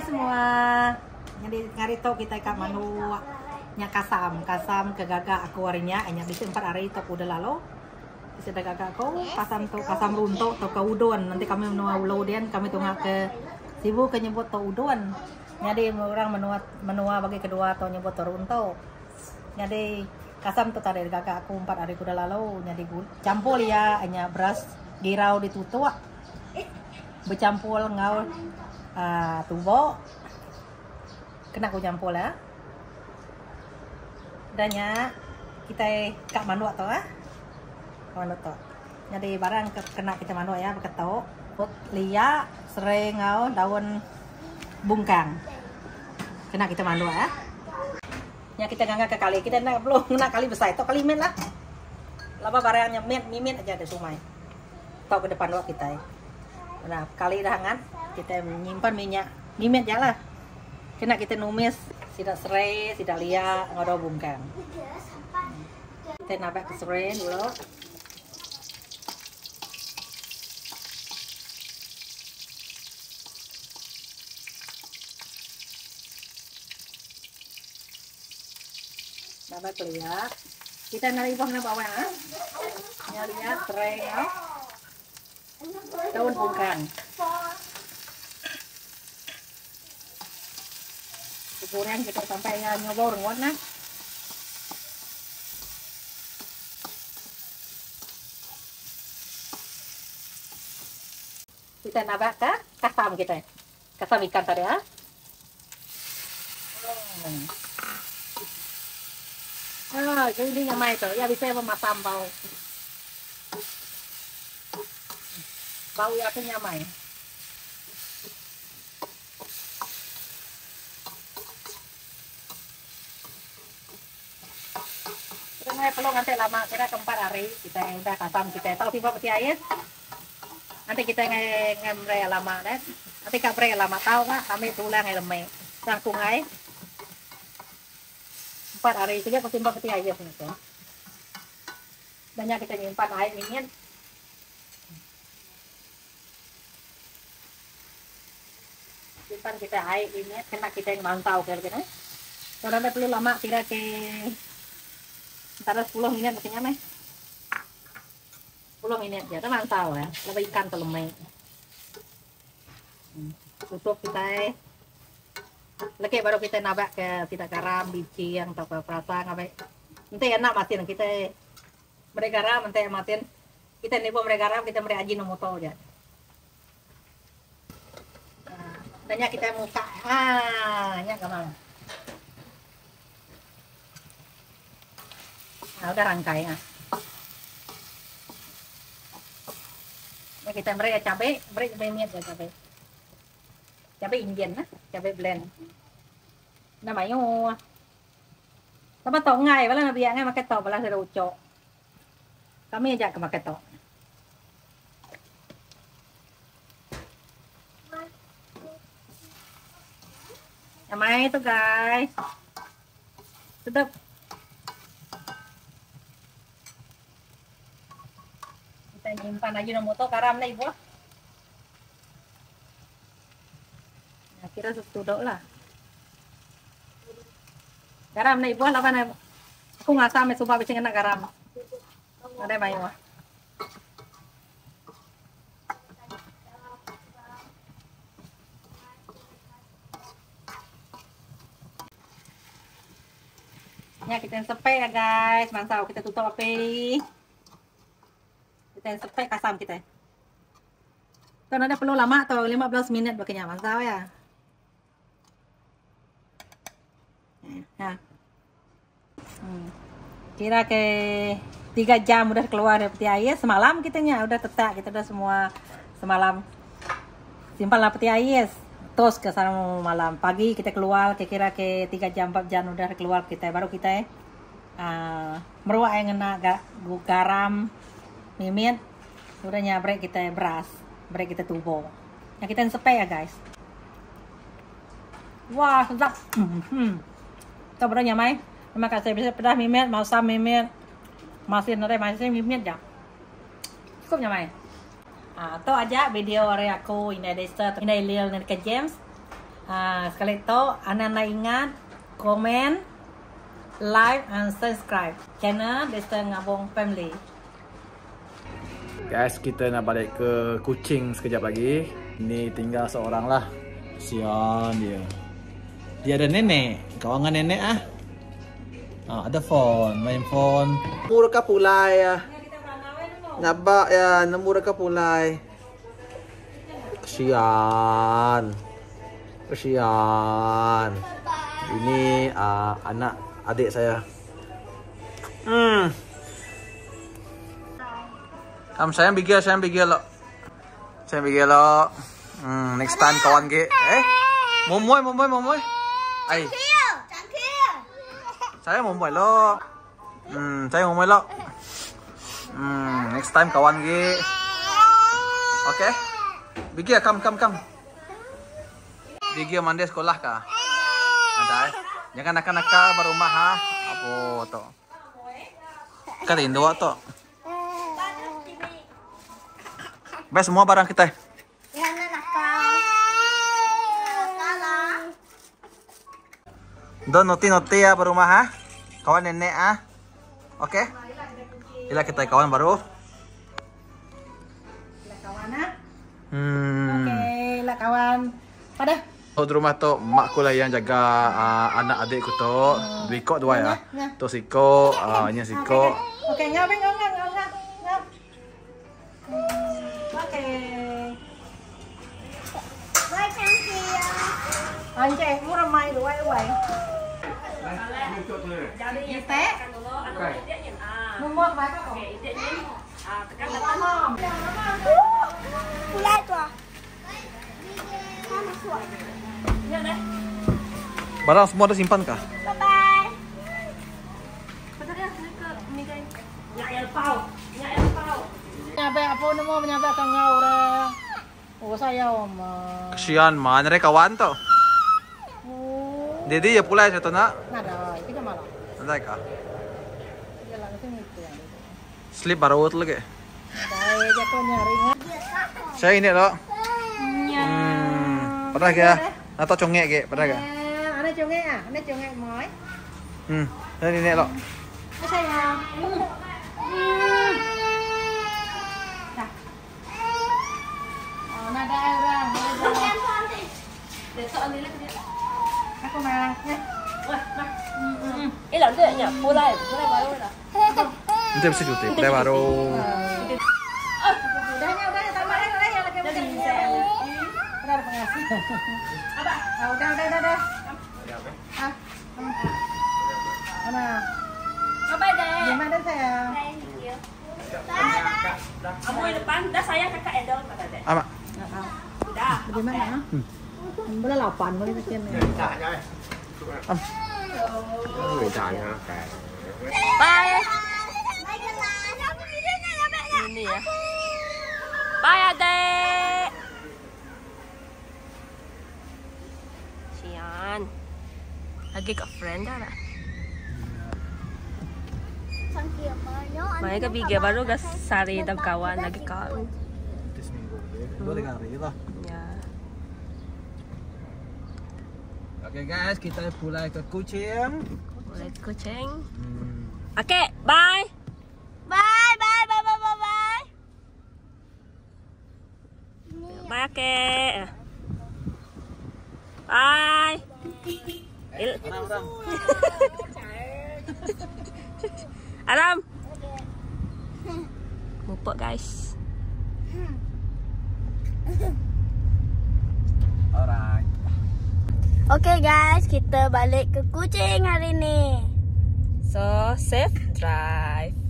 semua. Jadi ngarito kita ikat manu nya kasam kegagak aku harinya hanya bisa 4 hari tok udah lalu. Bisa gagak aku kasam runtuk to ke udon. Nanti kami menua ulaudian kami tunggu ke sibuk ke nyebut to udon. Jadi orang menua bagi kedua to nyebut to runtuk. Jadi kasam tuh tadi gagak aku 4 hari udah lalu. Jadi campur ya hanya beras girau ditutup. Bercampur ngau tubo kena aku campur lah dannya kita kak manu atau manu to jadi barang kena kita manu ya beketo put lia serai ngau daun bungkang kena kita manu ya nya kita gangga ke kali kita belum kena kali besar itu kali men lah lama barangnya mimin aja deh sumai tau ke depan doa kita ya. Nah kali dahangan kita menyimpan minyak mimet ya lah kena kita numis tidak serai tidak liak ngodo bungkang kita nabak ke serai dulu nabak ke liak kita nari bawah ya liak serai ya daun bungkang goreng kita sampai nyobor ngon nah kita nabak ke kasam kita kasam ikan tadi ya jadi nyamai tuh ya bisa memasam bau ya tuh nyamai perlu nanti lama kira ke 4 hari kita udah kasam kita tahu tiba peti air nanti kita ngemre lama deh nanti kabre lama tahu kak kami tulang lemai sangkung air 4 hari juga ketimpa peti air gitu banyak kita nyimpan air ingin simpan kita air ini kena kita yang mantau kira-kira karena perlu lama kira ke antara 10 menit maksudnya meh 10 menit ya mantau ya lebih ikan telemai tutup kita lagi baru kita nabak ke tidak garam biji yang tak perasa ngapain nanti enak matiin kita mereka garam nanti matiin kita nipu mereka garam kita mereka ajinomoto aja tanya kita muka nya kemana nah, udah rangkai ya. Nah, kita mereka cabai minyak ya cabai Indian nah, cabai blend. Namanya sama tau ngai bala biangnya pakai tau bala dari ucok. Kami aja ke pakai tau. Namanya itu guys. Sedap. Kita nyimpan aja nomoto karam na ibu nah, kira setudok lah garam na ibu lapan aku nggak sampai sumpah bisa kena garam ada main wah ya kita sepe ya guys mantap kita tutup api kita sampai kasam kita kan ada perlu lama atau 15 menit bakanya mantap ya nah kira ke 3 jam udah keluar dari peti air semalam kitanya udah tetak kita udah semua semalam simpan lah peti air terus ke sana malam pagi kita keluar kira ke 3 jam 4 jam udah keluar kita baru kita meruak yang kena garam mimit udah nyabrek kita beras brek kita tubo yang kita sepe ya guys wah sedap kita baru nyamai terima kasih bisa pedah mimit mau sam mimit masih mimit ya cukup nyamai Itu aja video hari aku ini desa ini Lil dan ke James Sekali itu, anak-anak ingat komen, like, and subscribe channel Desa Ngabong Family. Guys, kita nak balik ke Kuching sekejap lagi. Ini tinggal seorang lah. Kasian dia. Dia ada nenek. Kawan dengan nenek ah. Ada phone, main phone. Nemu reka pulai ya. Nabak ya, nemu reka pulai. Kasian. Kasian. Ini anak adik saya. Sayang bigil lo. Sayang bigil lo. Next time kawan ke. Momoy. Ai. Saya momoy lo. Saya momoy lo. Next time kawan ke. Oke. Bigil come. Bigil mandi sekolah kah? Ada. Jangan nakal-nakal berumah ha. Apa to? Katin dua to. Bes semua barang kita. Don noti ya berumah ha. Kawan nenek ah. Oke. Ila kita kawan baru. Ila kawan ah. Oke, ila kawan. Pada. Di rumah tu makku lah yang jaga anak adikku tu. Biko dua ya. Tu Siko, ini Siko. Oke, ngap. Oke. Bye, thank you. Anh chị muốn làm mai rồi quay. Jadi teh. Mua mai có còn. Pulai tu. Barang semua dah simpan kah? Bye bye. Nyampe apa nemu menyampe kang ngau dah. Oh saya om. Kesian mana re kawan tu. Dedi ya pulai satu nak. Nada, itu malah. Ada kah? Dia langsung itu yang. Slip baru tu lagi. Ada jatuh nyari. Saya ini lo. Pernah ke? Atau congek ke? Pernah ke? Ada congek ah? Ada congek moi. Saya ini lo. Sayang. Dah. Oh, nada orang. Besok ni lah dia. Aku marah. Ilang tu nya pulai baru dah. Nanti bisa cuti. Pulai baru. Udah tambah yang lagi macam ni. Udah pengasih. Udah. Mana? Apa deh? Gimana sayang? Kamu di depan, dah sayang kakak Edel kata deh. Ama. Dah. Gimana? Boleh 8 boleh sekian. Bye. Ini ya. Bye adek. Sian. Lagi ke friend dah lah. Mereka bigil baru gas sari dan kawan lagi kawan. Boleh kali lah. Ya. Oke guys, kita pulai ke Kuching. Mulai ke Kuching. Oke, bye. Bye. Bye, oke. Bye. Aram. Mupuk guys. Alright. Okay guys, kita balik ke Kuching hari ni. So, safe drive.